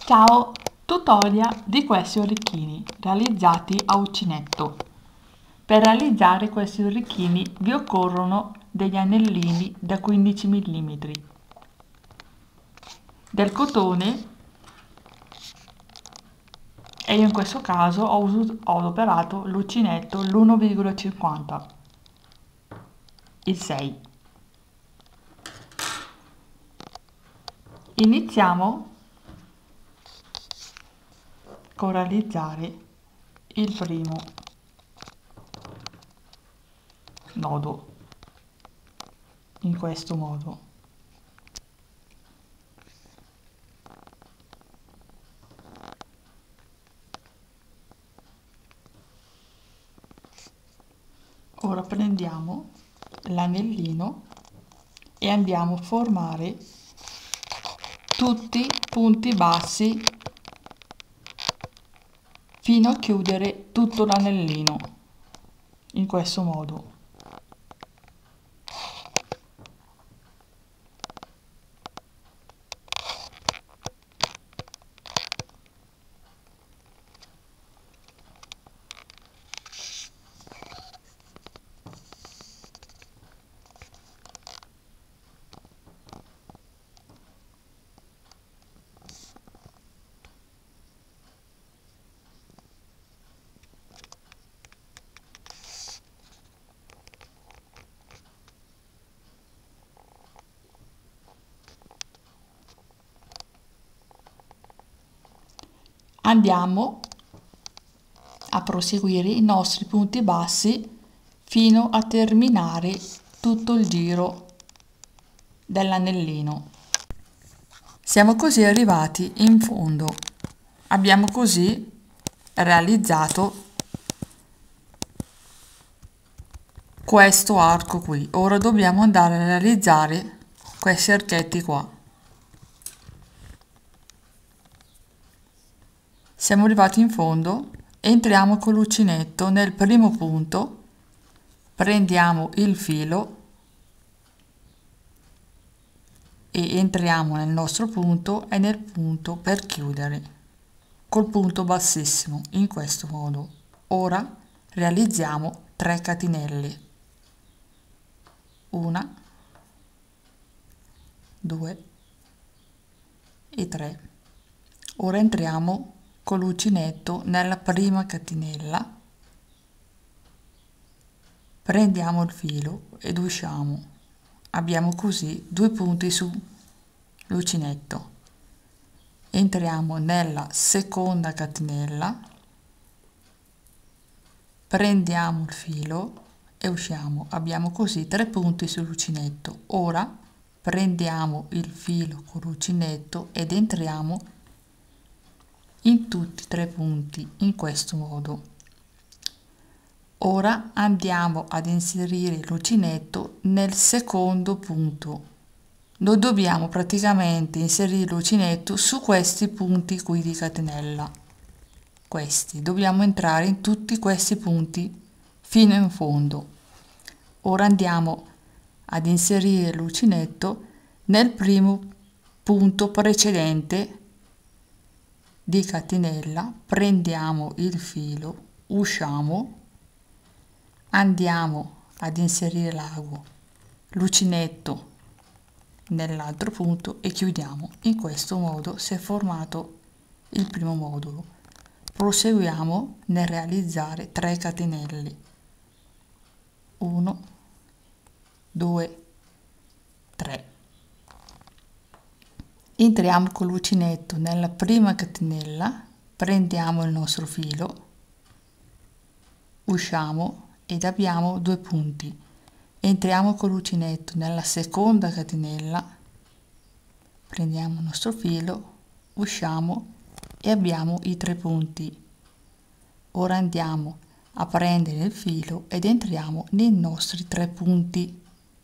Ciao! Tutorial di questi orecchini realizzati a uncinetto. Per realizzare questi orecchini vi occorrono degli anellini da 15 mm, del cotone e io in questo caso ho adoperato l'uncinetto l'1,50, il 6. Iniziamo con realizzare il primo nodo in questo modo. Ora prendiamo l'anellino e andiamo a formare tutti i punti bassi fino a chiudere tutto l'anellino in questo modo. Andiamo a proseguire i nostri punti bassi fino a terminare tutto il giro dell'anellino. Siamo così arrivati in fondo. Abbiamo così realizzato questo arco qui. Ora dobbiamo andare a realizzare questi archetti qua. Siamo arrivati in fondo, entriamo con l'uncinetto nel primo punto, prendiamo il filo e entriamo nel nostro punto e nel punto per chiudere col punto bassissimo in questo modo. Ora realizziamo 3 catenelle, 1, 2 e 3. Ora entriamo con l'uncinetto nella prima catenella, prendiamo il filo ed usciamo. Abbiamo così 2 punti sull'uncinetto. Entriamo nella seconda catenella, prendiamo il filo e usciamo. Abbiamo così 3 punti sull'uncinetto. Ora prendiamo il filo con l'uncinetto ed entriamo in tutti e 3 punti in questo modo. Ora andiamo ad inserire l'uncinetto nel secondo punto. Noi dobbiamo praticamente inserire l'uncinetto su questi punti qui di catenella. Dobbiamo entrare in tutti questi punti fino in fondo. Ora andiamo ad inserire l'uncinetto nel primo punto precedente di catenella, prendiamo il filo, usciamo, andiamo ad inserire l'uncinetto nell'altro punto e chiudiamo. In questo modo si è formato il primo modulo. Proseguiamo nel realizzare 3 catenelle, 1, 2, 3. Entriamo con l'uncinetto nella prima catenella, prendiamo il nostro filo, usciamo ed abbiamo 2 punti. Entriamo con l'uncinetto nella seconda catenella, prendiamo il nostro filo, usciamo e abbiamo i 3 punti. Ora andiamo a prendere il filo ed entriamo nei nostri 3 punti.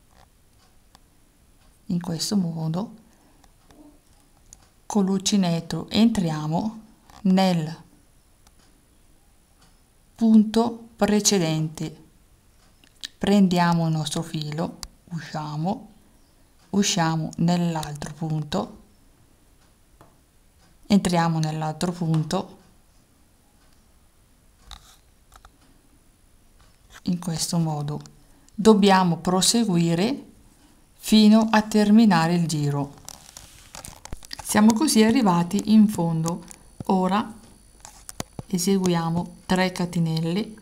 In questo modo con l'uncinetto entriamo nel punto precedente, prendiamo il nostro filo, usciamo nell'altro punto, entriamo nell'altro punto in questo modo. Dobbiamo proseguire fino a terminare il giro. Siamo così arrivati in fondo. Ora eseguiamo 3 catenelle,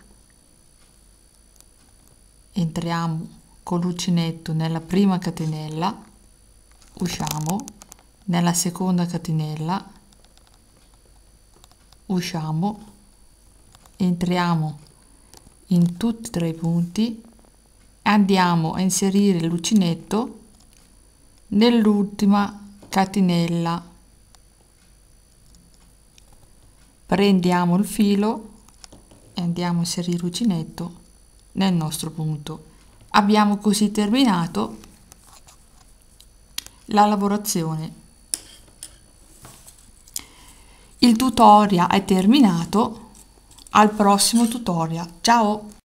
entriamo con l'uncinetto nella prima catenella, usciamo nella seconda catenella, usciamo, entriamo in tutti e 3 i punti, andiamo a inserire l'uncinetto nell'ultima catenella, prendiamo il filo e andiamo a inserire l'uncinetto nel nostro punto. Abbiamo così terminato la lavorazione. Il tutorial è terminato, al prossimo tutorial. Ciao!